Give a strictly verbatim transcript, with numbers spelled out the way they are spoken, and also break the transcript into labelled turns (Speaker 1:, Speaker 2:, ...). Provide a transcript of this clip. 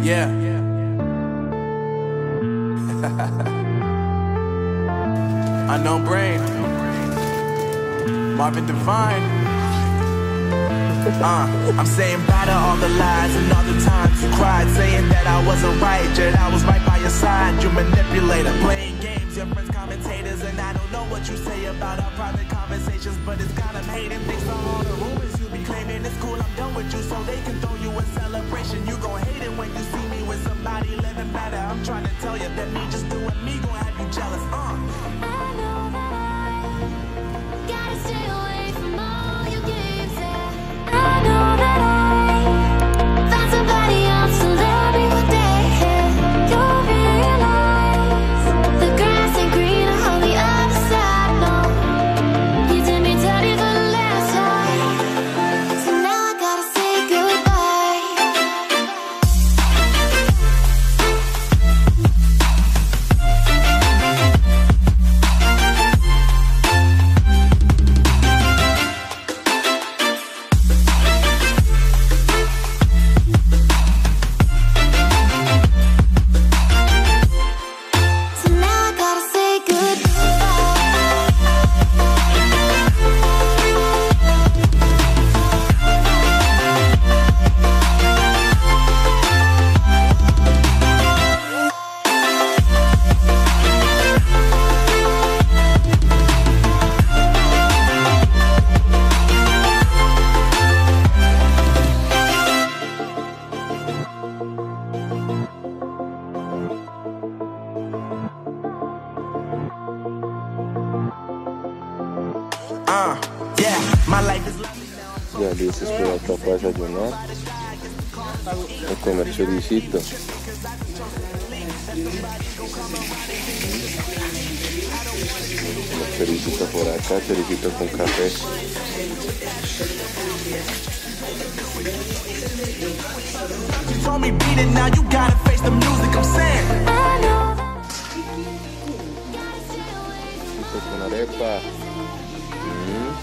Speaker 1: Yeah. Unknown Brain. Marvin Devine. Uh, I'm saying bye to all the lies and all the times you cried, saying that I wasn't right, yet I was right by your side. You manipulator, playing games, your friends commentators, and I don't know what you say about our private conversations, but it's kind of hating things on all the rumors you be claiming. It's cool, I'm done with you, so they can throw you a celebration. You gon' hate it when you see me with somebody living better. I'm trying to tell you that me just doing me gon' have you jealous. Uh.
Speaker 2: I know that I gotta stay away from all your games. Yeah. I know that I found somebody else to love me one day. Yeah. You'll realize the grass ain't greener on the other side. No, you did me dirty for the last time, so now I gotta say goodbye. So now I gotta say goodbye.
Speaker 1: Uh, yeah, my life is lovely now.
Speaker 3: Ya listos por acá para desayunar. A comer choricito. Comer choricito por acá, choricito con café.
Speaker 1: You told me beat it, now you gotta face the music, I'm saying.
Speaker 2: I know that
Speaker 3: Choricito con arepa. Mm.